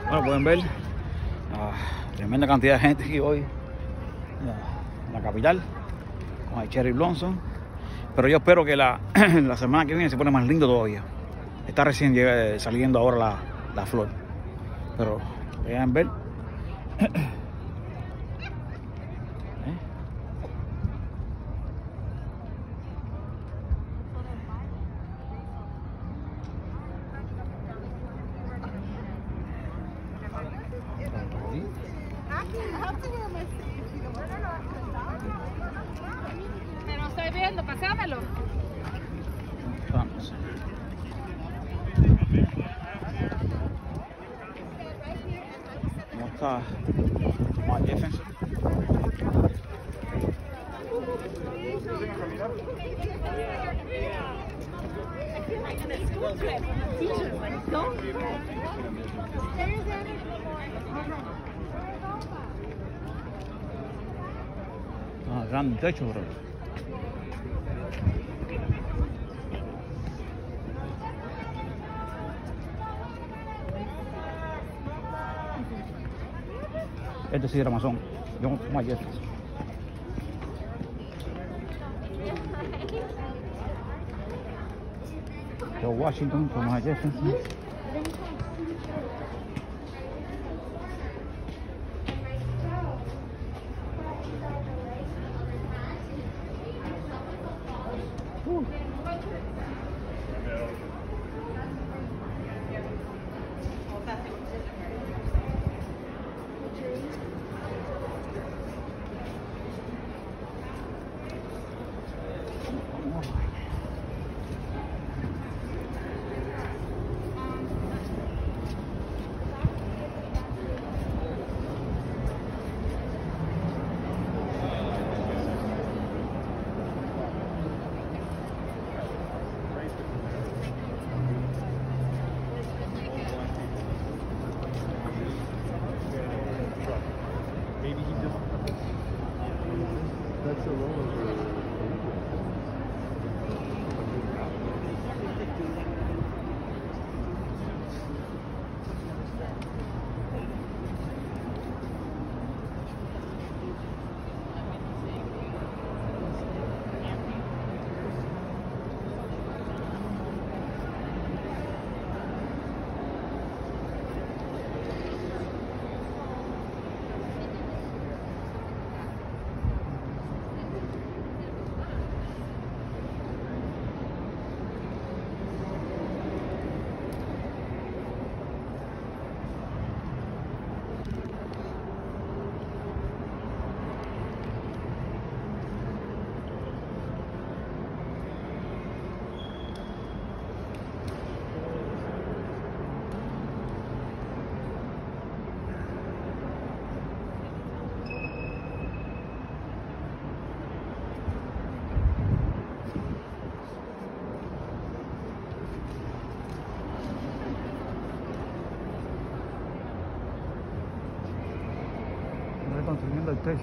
Bueno, pueden ver tremenda cantidad de gente aquí hoy en la capital con el Cherry Blossom. Pero yo espero que la semana que viene se pone más lindo todavía. Está recién saliendo ahora la flor. Pero vean ver. Te lo estoy viendo, pasámelo. Vamos. ¿Cómo está Mark Jefferson? Gran techo, bro. Este sí era Amazon. Yo Mark Jefferson. Yo Washington con Mark Jefferson. Reconstruyendo el techo.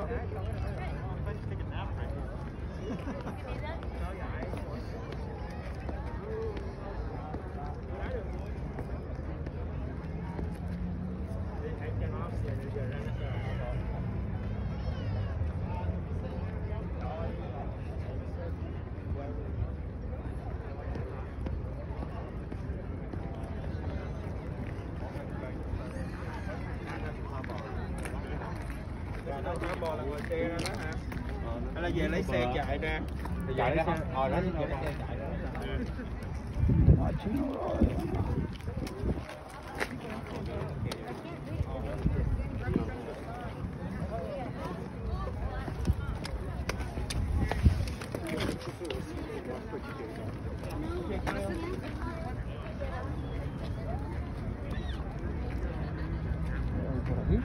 bò là ngồi xe đó hả? Hay là về lấy xe chạy ra? Chạy ra không? Đó về lấy xe chạy ra. Nói chuyện rồi. Por aquí.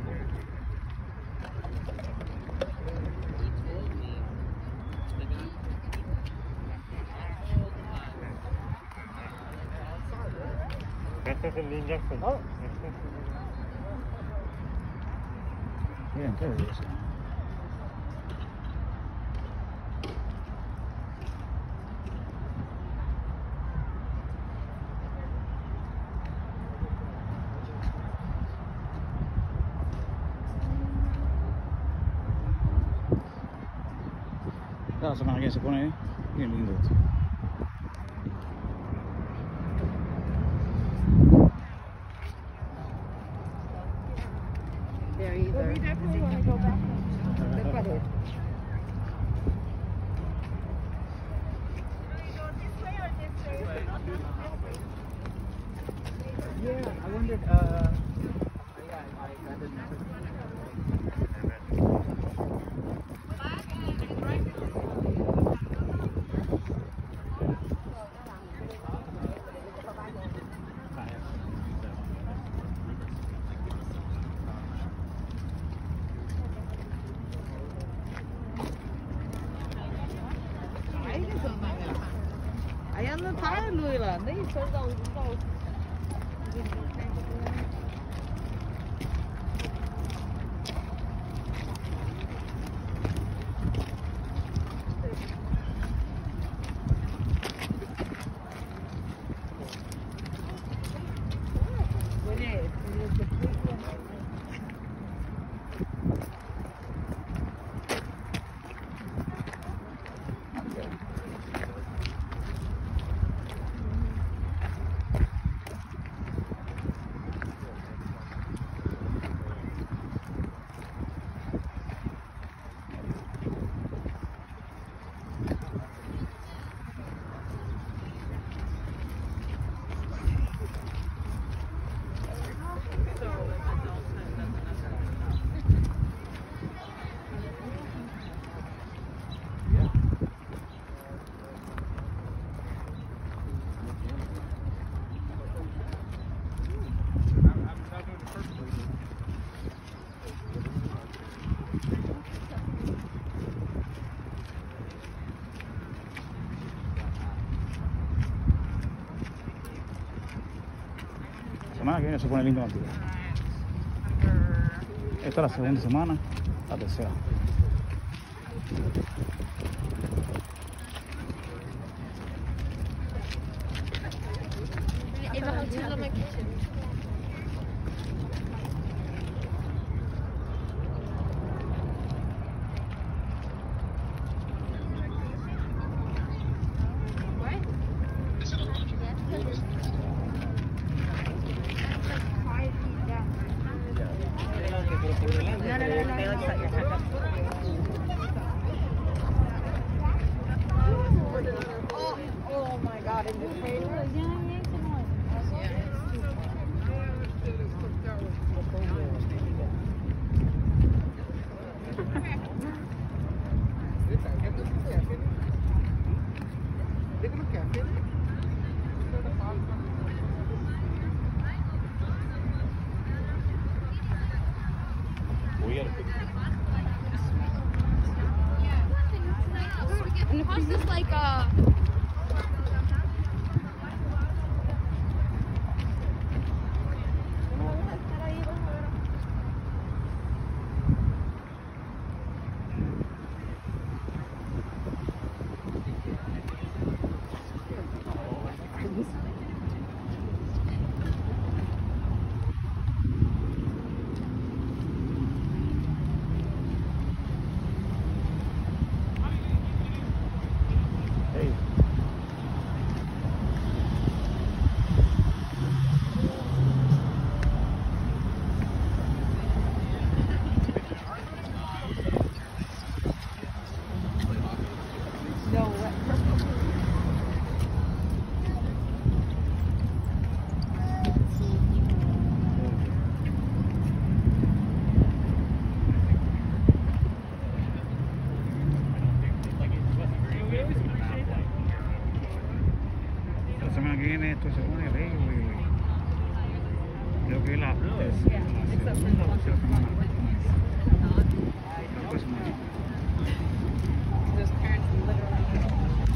Este es el Lin Jackson. Miren, qué belleza. La semana que se pone bien lindo esto. Well, we definitely want to go back. Yeah, I wondered. Ayağının tayarlığıyla ne içeride uzunda olsun. Semana que viene se pone lindo Antigua. Esta es la segunda semana, la tercera. In the hotel in my kitchen. Oh my god, in this trailer? creo que la segunda o tercera semana. La próxima. Those parents literally.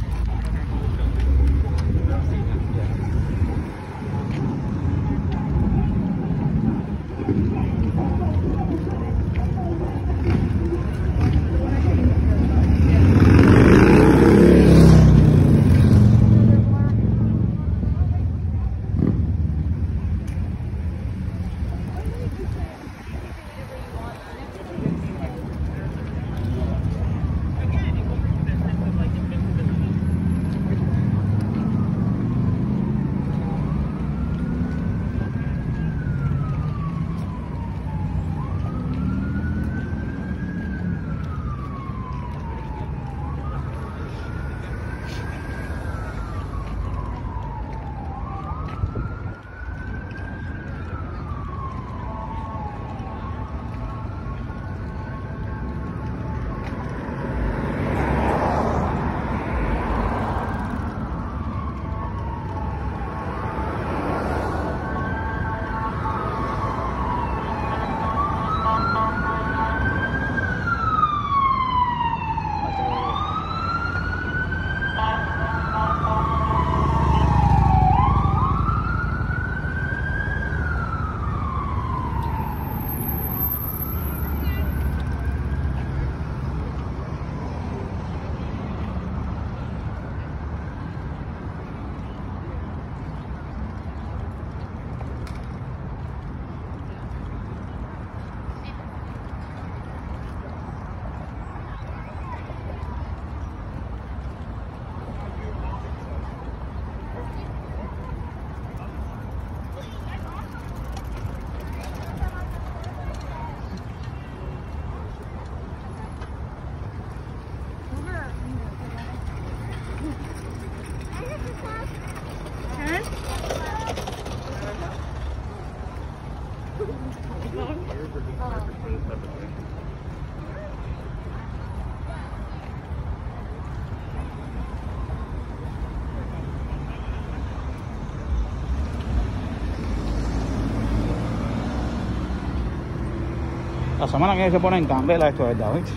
La semana que viene se pone en candela esto, ¿verdad? ¿Viste?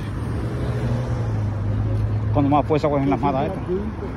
Cuando más fuerza cogen las matas estas.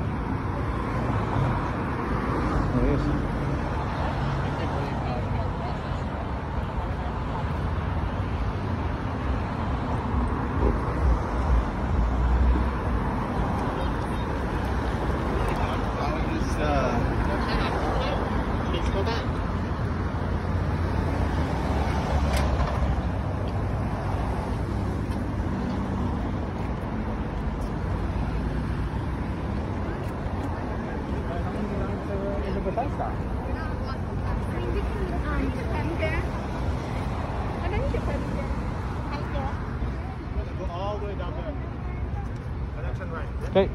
Okay.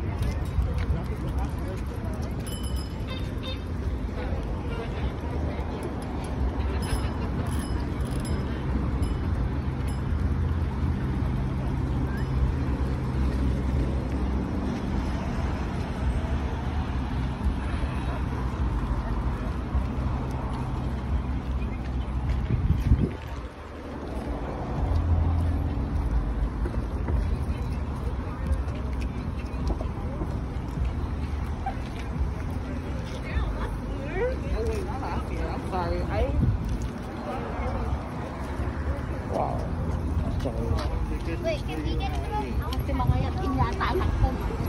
Wow. Wait, can we get Kasi mga yakin yata anak ko.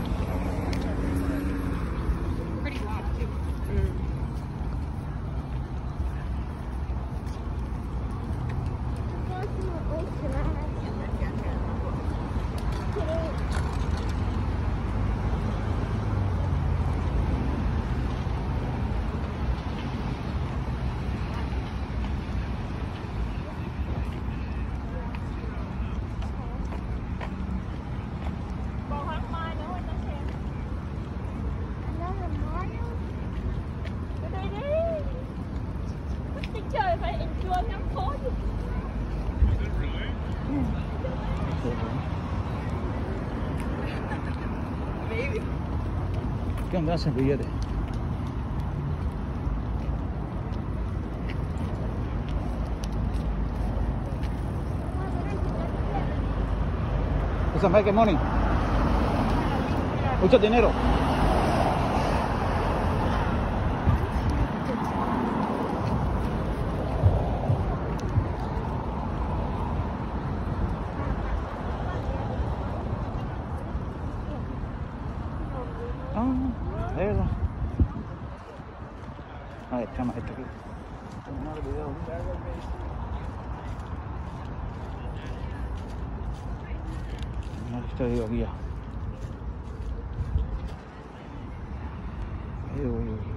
Pretty wild too. Trời phải enjoy ngắm phố chứ. ¿Qué onda ese billete? Esa make money. Mucho dinero. Eso. A ver, chama, este aquí. Te digo aquí ya.